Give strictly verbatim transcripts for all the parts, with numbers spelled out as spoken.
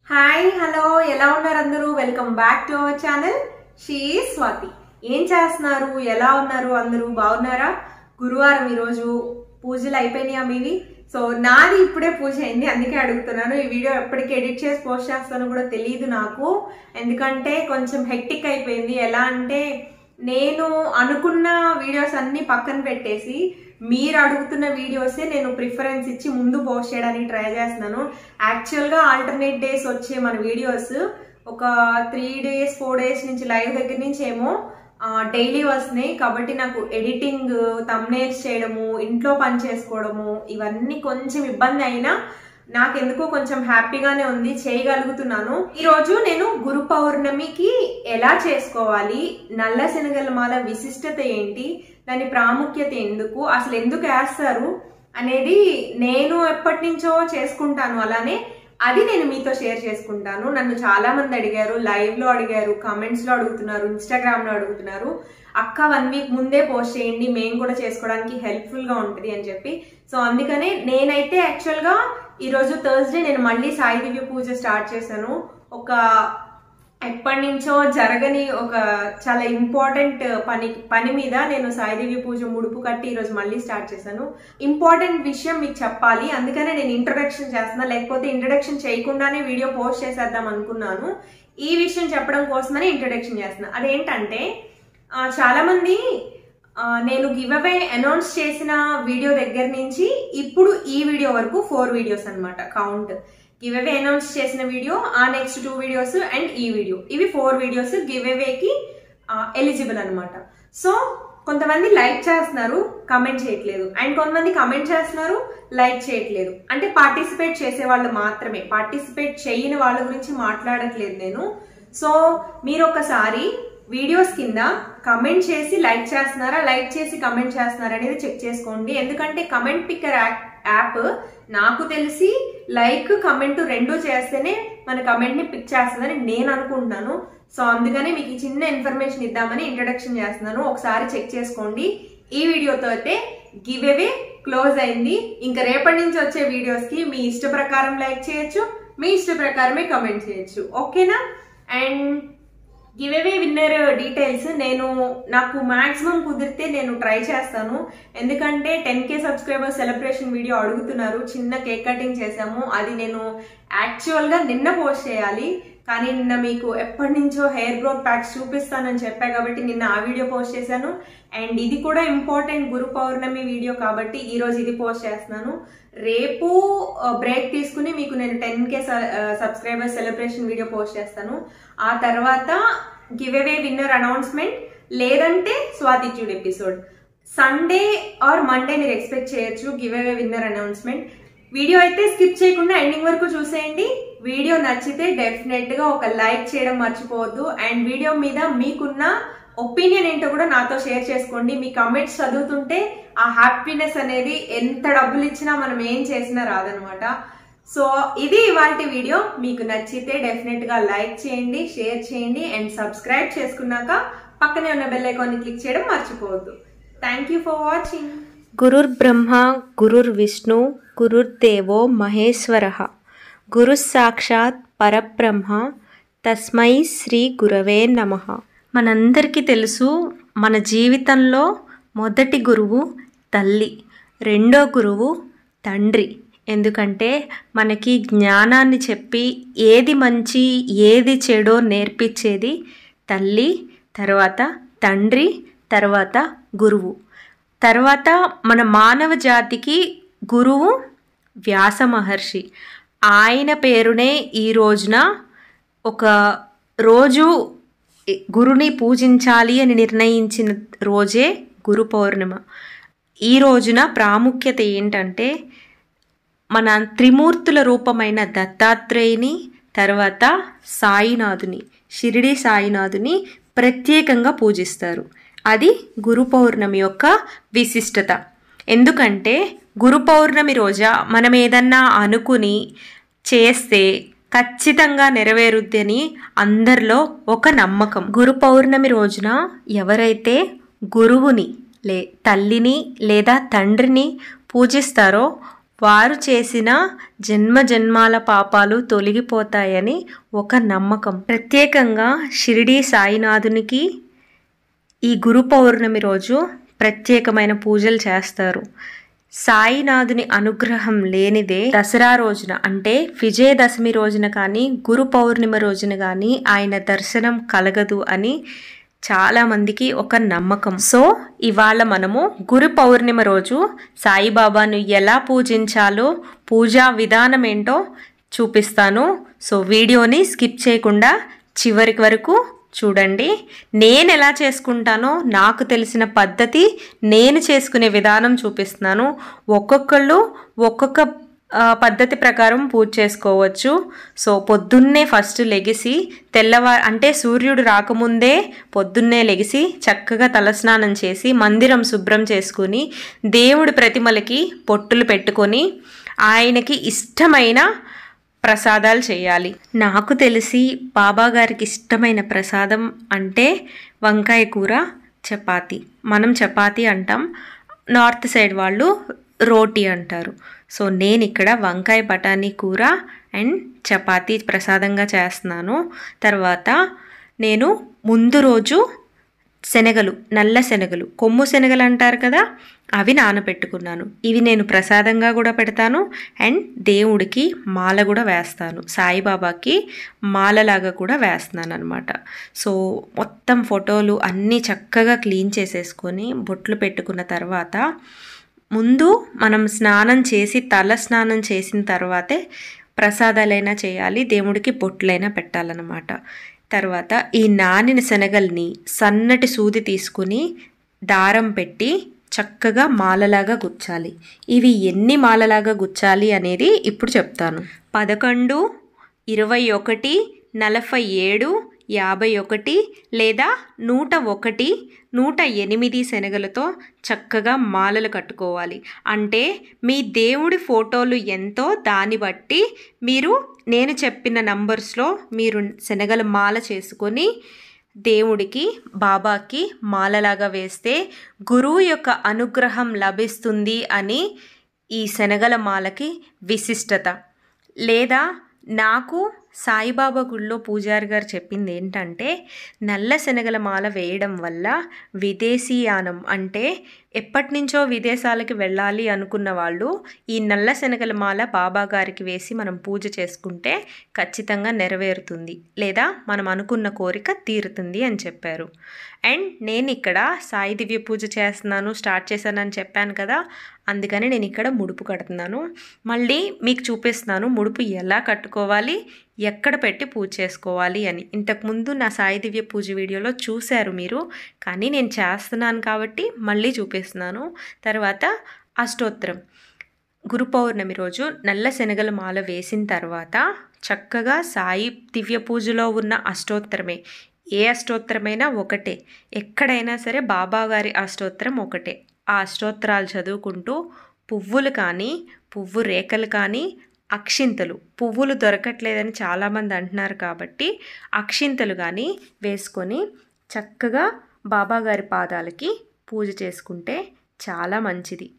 Hi hello ఎలా ఉన్నారు అందరూ welcome back to our channel she is Swathi. ఏం చేస్తున్నారు, ఎలా ఉన్నారు, అందరూ బాగున్నారా? గురువారం ఈరోజు పూజలు అయిపోయినాయా మీవి? సో నాది ఇప్పుడే పూజ అయింది, అందుకే అడుగుతున్నాను. ఈ వీడియో ఎప్పటికి ఎడిట్ చేసి పోస్ట్ చేస్తానో కూడా తెలియదు నాకు, ఎందుకంటే కొంచెం హెక్టిక్ అయిపోయింది. ఎలా అంటే నేను అనుకున్న వీడియోస్ అన్ని పక్కన పెట్టేసి మీరు అడుగుతున్న వీడియోసే నేను ప్రిఫరెన్స్ ఇచ్చి ముందు పోస్ట్ చేయడానికి ట్రై చేస్తున్నాను. యాక్చువల్గా ఆల్టర్నేట్ డేస్ వచ్చే మన వీడియోస్ ఒక త్రీ డేస్ ఫోర్ డేస్ నుంచి లైవ్ దగ్గర నుంచి ఏమో డైలీ వస్తున్నాయి. కాబట్టి నాకు ఎడిటింగ్, థంబ్నెయిల్స్ చేయడము, ఇంట్లో పని చేసుకోవడము ఇవన్నీ కొంచెం ఇబ్బంది అయినా నాకెందుకో కొంచెం హ్యాపీగానే ఉంది, చేయగలుగుతున్నాను. ఈరోజు నేను గురు పౌర్ణమికి ఎలా చేసుకోవాలి, నల్ల శనగల మాల విశిష్టత ఏంటి, దాని ప్రాముఖ్యత ఎందుకు, అసలు ఎందుకు వేస్తారు అనేది నేను ఎప్పటి నుంచో చేసుకుంటాను. అలానే అది నేను మీతో షేర్ చేసుకుంటాను. నన్ను చాలా మంది అడిగారు, లైవ్ లో అడిగారు, కామెంట్స్ లో అడుగుతున్నారు, ఇన్స్టాగ్రామ్ లో అడుగుతున్నారు, అక్క వన్ వీక్ ముందే పోస్ట్ చేయండి మేము కూడా చేసుకోవడానికి హెల్ప్ఫుల్ గా ఉంటుంది అని చెప్పి. సో అందుకనే నేనైతే యాక్చువల్ గా ఈరోజు థర్స్డే నేను మళ్ళీ సాయి దివ్య పూజ స్టార్ట్ చేశాను. ఒక ఎప్పటి నుంచో జరగని ఒక చాలా ఇంపార్టెంట్ పని పని మీద నేను సాయి దివ్య పూజ ముడుపు కట్టి ఈరోజు మళ్ళీ స్టార్ట్ చేశాను. ఇంపార్టెంట్ విషయం మీకు చెప్పాలి, అందుకనే నేను ఇంట్రొడక్షన్ చేస్తున్నా, లేకపోతే ఇంట్రొడక్షన్ చేయకుండానే వీడియో పోస్ట్ చేసేద్దాం అనుకున్నాను. ఈ విషయం చెప్పడం కోసమనే ఇంట్రొడక్షన్ చేస్తున్నా. అదేంటంటే చాలా మంది నేను గివ్ అవే అనౌన్స్ చేసిన వీడియో దగ్గర నుంచి ఇప్పుడు ఈ వీడియో వరకు ఫోర్ వీడియోస్ అనమాట కౌంట్. గివ్ అవే అనౌన్స్ చేసిన వీడియో, ఆ నెక్స్ట్ టూ వీడియోస్ అండ్ ఈ వీడియో, ఇవి ఫోర్ వీడియోస్ గివ్ అవేకి ఎలిజిబుల్ అనమాట. సో కొంతమంది లైక్ చేస్తున్నారు, కమెంట్ చేయట్లేదు, అండ్ కొంతమంది కమెంట్ చేస్తున్నారు, లైక్ చేయట్లేదు. అంటే పార్టిసిపేట్ చేసే వాళ్ళు మాత్రమే, పార్టిసిపేట్ చేయని వాళ్ళ గురించి మాట్లాడట్లేదు నేను. సో మీరు ఒకసారి వీడియోస్ కింద కమెంట్ చేసి లైక్ చేస్తున్నారా, లైక్ చేసి కమెంట్ చేస్తున్నారా అనేది చెక్ చేసుకోండి. ఎందుకంటే కమెంట్ పిక్కర్ యాప్ నాకు తెలిసి లైక్ కమెంట్ రెండు చేస్తేనే మన కమెంట్ ని పిక్ చేస్తుందని నేను అనుకుంటున్నాను. సో అందుకనే మీకు ఈ చిన్న ఇన్ఫర్మేషన్ ఇద్దామని ఇంట్రడక్షన్ చేస్తున్నాను, ఒకసారి చెక్ చేసుకోండి. ఈ వీడియోతో అయితే గివ్ అవే క్లోజ్ అయింది. ఇంకా రేపటి నుంచి వచ్చే వీడియోస్ కి మీ ఇష్ట ప్రకారం లైక్ చేయొచ్చు, మీ ఇష్ట ప్రకారమే కమెంట్ చేయొచ్చు, ఓకేనా? And giveaway winner details నేను నాకు మాక్సిమం కుదిరితే నేను ట్రై చేస్తాను. ఎందుకంటే ten K subscriber celebration video అడుగుతున్నారు, చిన్న కేక్ కటింగ్ చేసాము, అది నేను యాక్చువల్గా నిన్న పోస్ట్ చేయాలి, కానీ నిన్న మీకు ఎప్పటి నుంచో హెయిర్ గ్రోత్ ప్యాక్స్ చూపిస్తానని చెప్పా కాబట్టి నిన్న ఆ వీడియో పోస్ట్ చేశాను. అండ్ ఇది కూడా ఇంపార్టెంట్ గురు పౌర్ణమి వీడియో కాబట్టి ఈరోజు ఇది పోస్ట్ చేస్తున్నాను. రేపు బ్రేక్ తీసుకుని మీకు నేను ten K subscriber celebration video post చేస్తాను. ఆ తర్వాత గివ్ అవే విన్నర్ అనౌన్స్మెంట్, లేదంటే స్వాతిట్యూడ్ ఎపిసోడ్. సండే ఆర్ మండే మీరు ఎక్స్పెక్ట్ చేయొచ్చు giveaway winner announcement. Video అయితే స్కిప్ చేయకుండా ఎండింగ్ వరకు చూసేయండి. వీడియో నచ్చితే డెఫినెట్ గా ఒక లైక్ చేయడం మర్చిపోవద్దు. అండ్ వీడియో మీద మీకున్న ఒపీనియన్ ఏంటో కూడా నాతో షేర్ చేసుకోండి. మీ కమెంట్స్ చదువుతుంటే ఆ హ్యాపీనెస్ అనేది ఎంత డబ్బులు ఇచ్చినా మనం ఏం చేసినా రాదనమాట. సో ఇది ఇవాల్టి వీడియో. మీకు నచ్చితే డెఫినెట్ గా లైక్ చేయండి, షేర్ చేయండి, అండ్ సబ్స్క్రైబ్ చేసుకున్నాక పక్కనే ఉన్న బెల్ ఐకాన్ ని క్లిక్ చేయడం మర్చిపోవద్దు. Thank you for watching. గురుర్ బ్రహ్మ గురుర్ విష్ణు గురుర్దేవో మహేశ్వరః గురు సాక్షాత్ పరబ్రహ్మ తస్మై శ్రీ గురవే నమః. మనందరికీ తెలుసు, మన జీవితంలో మొదటి గురువు తల్లి, రెండో గురువు తండ్రి. ఎందుకంటే మనకి జ్ఞానాన్ని చెప్పి ఏది మంచి ఏది చెడో నేర్పించేది తల్లి, తర్వాత తండ్రి, తర్వాత గురువు. తర్వాత మన మానవ జాతికి గురువు వ్యాస మహర్షి. ఆయన పేరునే ఈ రోజున ఒక రోజు గురుని పూజించాలి అని నిర్ణయించిన రోజే గురు పౌర్ణిమ. ఈ రోజున ప్రాముఖ్యత ఏంటంటే మన త్రిమూర్తుల రూపమైన దత్తాత్రేయుని, తర్వాత సాయినాథుని, షిరిడి సాయినాథుని ప్రత్యేకంగా పూజిస్తారు. అది గురు పౌర్ణమి యొక్క విశిష్టత. ఎందుకంటే గురు పౌర్ణమి రోజా మనం ఏదన్నా అనుకుని చేస్తే ఖచ్చితంగా నెరవేరుద్దని అందరిలో ఒక నమ్మకం. గురు పౌర్ణమి రోజున ఎవరైతే గురువుని లే తల్లిని లేదా తండ్రిని పూజిస్తారో వారు చేసిన జన్మ జన్మాల పాపాలు తొలగిపోతాయని ఒక నమ్మకం. ప్రత్యేకంగా షిరిడీ సాయినాథునికి ఈ గురు పౌర్ణమి రోజు ప్రత్యేకమైన పూజలు చేస్తారు. సాయినాథుని అనుగ్రహం లేనిదే దసరా రోజున అంటే విజయదశమి రోజున కానీ గురు పౌర్ణిమ రోజున కానీ ఆయన దర్శనం కలగదు అని చాలామందికి ఒక నమ్మకం. సో ఇవాళ మనము గురు పౌర్ణిమ రోజు సాయిబాబాను ఎలా పూజించాలో పూజా విధానం ఏంటో చూపిస్తాను. సో వీడియోని స్కిప్ చేయకుండా చివరికి వరకు చూడండి. నేను ఎలా చేసుకుంటానో నాకు తెలిసిన పద్ధతి నేను చేసుకునే విధానం చూపిస్తున్నాను. ఒక్కొక్కళ్ళు ఒక్కొక్క పద్ధతి ప్రకారం పూజ చేసుకోవచ్చు. సో పొద్దున్నే ఫస్ట్ లెగిసి తెల్లవారు అంటే సూర్యుడు రాకముందే పొద్దున్నే లెగిసి చక్కగా తలస్నానం చేసి మందిరం శుభ్రం చేసుకుని దేవుడి ప్రతిమలకి పొట్టులు పెట్టుకొని ఆయనకి ఇష్టమైన ప్రసాదాలు చేయాలి. నాకు తెలిసి బాబా గారికి ఇష్టమైన ప్రసాదం అంటే వంకాయ కూర, చపాతి. మనం చపాతి అంటాం, నార్త్ సైడ్ వాళ్ళు రోటీ అంటారు. సో నేను ఇక్కడ వంకాయ బఠానీ కూర అండ్ చపాతీ ప్రసాదంగా చేస్తున్నాను. తర్వాత నేను ముందు రోజు శనగలు, నల్ల శనగలు, కొమ్ము శనగలు అంటారు కదా, అవి నానబెట్టుకున్నాను. ఇవి నేను ప్రసాదంగా కూడా పెడతాను అండ్ దేవుడికి మాల కూడా వేస్తాను. సాయిబాబాకి మాలలాగా కూడా వేస్తున్నాను అనమాట. సో మొత్తం ఫోటోలు అన్నీ చక్కగా క్లీన్ చేసేసుకొని బొట్లు పెట్టుకున్న తర్వాత ముందు మనం స్నానం చేసి తల స్నానం చేసిన తర్వాతే ప్రసాదాలైనా చేయాలి, దేవుడికి బొట్లైనా పెట్టాలన్నమాట. తర్వాత ఈ నానిన శనగల్ని సన్నటి సూది తీసుకుని దారం పెట్టి చక్కగా మాలలాగా గుచ్చాలి. ఇవి ఎన్ని మాలలాగా గుచ్చాలి అనేది ఇప్పుడు చెప్తాను. పదకొండు, ఇరవై ఒకటి, నలభై ఏడు, యాభై ఒకటి లేదా నూట ఒకటి, నూట ఎనిమిది శనగలతో చక్కగా మాలలు కట్టుకోవాలి. అంటే మీ దేవుడి ఫోటోలు ఎంతో దాన్ని బట్టి మీరు నేను చెప్పిన నంబర్స్లో మీరు శనగల మాల చేసుకొని దేవుడికి బాబాకి మాలలాగా వేస్తే గురువు యొక్క అనుగ్రహం లభిస్తుంది అని ఈ శనగల మాలకి విశిష్టత. లేదా నాకు సాయిబాబా గుళ్ళో పూజారి గారు చెప్పింది ఏంటంటే నల్ల శనగల మాల వేయడం వల్ల విదేశీయానం అంటే ఎప్పటి నుంచో విదేశాలకి వెళ్ళాలి అనుకున్న వాళ్ళు ఈ నల్ల శనగల మాల బాబా గారికి వేసి మనం పూజ చేసుకుంటే ఖచ్చితంగా నెరవేరుతుంది లేదా మనం అనుకున్న కోరిక తీరుతుంది అని చెప్పారు. అండ్ నేను ఇక్కడ సాయి దివ్య పూజ చేస్తున్నాను, స్టార్ట్ చేశానని చెప్పాను కదా, అందుకని నేను ఇక్కడ ముడుపు కడుతున్నాను. మళ్ళీ మీకు చూపిస్తున్నాను ముడుపు ఎలా కట్టుకోవాలి, ఎక్కడ పెట్టి పూజ చేసుకోవాలి అని. ఇంతకుముందు నా సాయి దివ్య పూజ వీడియోలో చూశారు మీరు, కానీ నేను చేస్తున్నాను కాబట్టి మళ్ళీ చూపిస్తున్నాను. తర్వాత అష్టోత్తరం. గురు పౌర్ణమి రోజు నల్ల శనగల మాల వేసిన తర్వాత చక్కగా సాయి దివ్య పూజలో ఉన్న అష్టోత్తరమే, ఏ అష్టోత్తరమైనా ఒకటే, ఎక్కడైనా సరే బాబా గారి అష్టోత్తరం ఒకటే. ఆ అష్టోత్తరాలు చదువుకుంటూ పువ్వులు కానీ పువ్వు రేఖలు కానీ అక్షింతలు, పువ్వులు దొరకట్లేదని చాలామంది అంటున్నారు కాబట్టి అక్షింతలు కానీ వేసుకొని చక్కగా బాబాగారి పాదాలకి పూజ చేసుకుంటే చాలా మంచిది.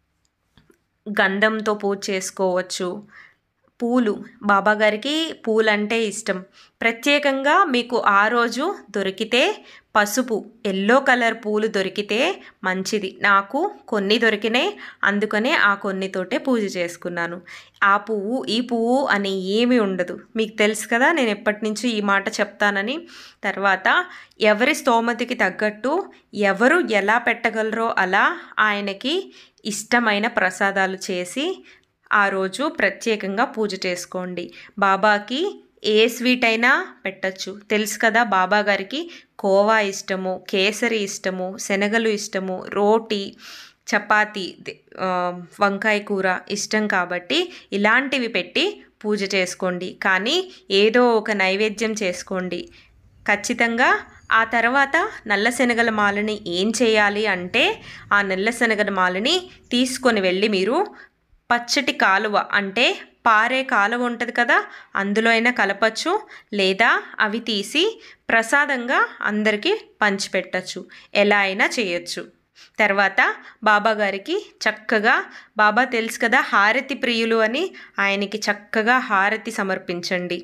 గంధంతో పూజ చేసుకోవచ్చు. పూలు, బాబాగారికి పూలు అంటే ఇష్టం. ప్రత్యేకంగా మీకు ఆ రోజు దొరికితే పసుపు, ఎల్లో కలర్ పూలు దొరికితే మంచిది. నాకు కొన్ని దొరికినాయి, అందుకనే ఆ కొన్నితోటే పూజ చేసుకున్నాను. ఆ పువ్వు ఈ పువ్వు అని ఏమీ ఉండదు, మీకు తెలుసు కదా నేను ఎప్పటి నుంచి ఈ మాట చెప్తానని. తర్వాత ఎవరి స్తోమతికి తగ్గట్టు ఎవరు ఎలా పెట్టగలరో అలా ఆయనకి ఇష్టమైన ప్రసాదాలు చేసి ఆ రోజు ప్రత్యేకంగా పూజ చేసుకోండి. బాబాకి ఏ స్వీట్ అయినా పెట్టచ్చు, తెలుసు కదా బాబా గారికి కోవా ఇష్టము, కేసరి ఇష్టము, శనగలు ఇష్టము, రోటీ, చపాతి, వంకాయ కూర ఇష్టం కాబట్టి ఇలాంటివి పెట్టి పూజ చేసుకోండి. కానీ ఏదో ఒక నైవేద్యం చేసుకోండి ఖచ్చితంగా. ఆ తర్వాత నల్ల శనగల మాలని ఏం చేయాలి అంటే ఆ నల్ల శనగల మాలని తీసుకొని వెళ్ళి మీరు పచ్చటి కాలువ అంటే పారే కాలువ ఉంటుంది కదా, అందులో అయినా కలపచ్చు, లేదా అవి తీసి ప్రసాదంగా అందరికీ పంచిపెట్టచ్చు, ఎలా అయినా చేయొచ్చు. తర్వాత బాబా గారికి చక్కగా, బాబా తెలుసు కదా హారతి ప్రియులు అని, ఆయనకి చక్కగా హారతి సమర్పించండి.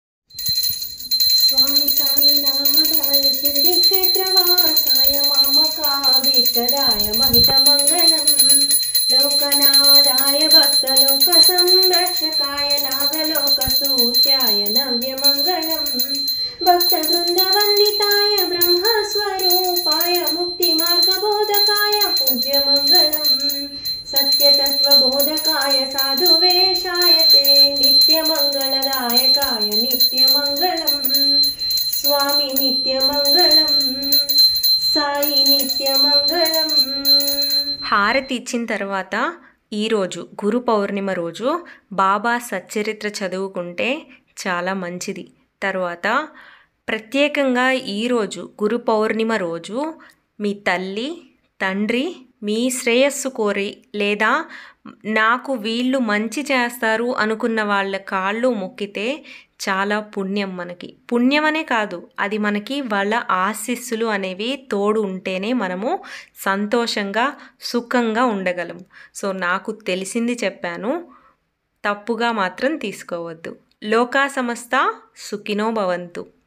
స్వామి సాయినాథాయ షిరిడి క్షేత్రవాసాయ మామకాభీష్టదాయ మహితమంగళం లోకనాథాయ భక్తలోక సంరక్షకాయ నాగలోక సూత్యాయ నవ్యమంగళం భక్త బృందవందితాయ బ్రహ్మస్వరూపాయ ముక్తి మార్గబోధకాయ పూజ్యమంగళం సత్యతత్వబోధకాయ సాధువేషాయ తే నిత్యమంగళదాయకాయ నిత్యమంగళం స్వామి నిత్యమంగళం సాయి నిత్యమంగళం. హారతి ఇచ్చిన తర్వాత ఈరోజు గురు పౌర్ణిమ రోజు బాబా సచ్చరిత్ర చదువుకుంటే చాలా మంచిది. తర్వాత ప్రత్యేకంగా ఈరోజు గురు పౌర్ణిమ రోజు మీ తల్లి తండ్రి మీ శ్రేయస్సు కోరి లేదా నాకు వీళ్ళు మంచి చేస్తారు అనుకున్న వాళ్ళ కాళ్ళు మొక్కితే చాలా పుణ్యం. మనకి పుణ్యమనే కాదు, అది మనకి వాళ్ళ ఆశీస్సులు అనేవి తోడు ఉంటేనే మనము సంతోషంగా సుఖంగా ఉండగలం. సో నాకు తెలిసింది చెప్పాను, తప్పుగా మాత్రం తీసుకోవద్దు. లోకా సమస్త సుఖినో భవంతు.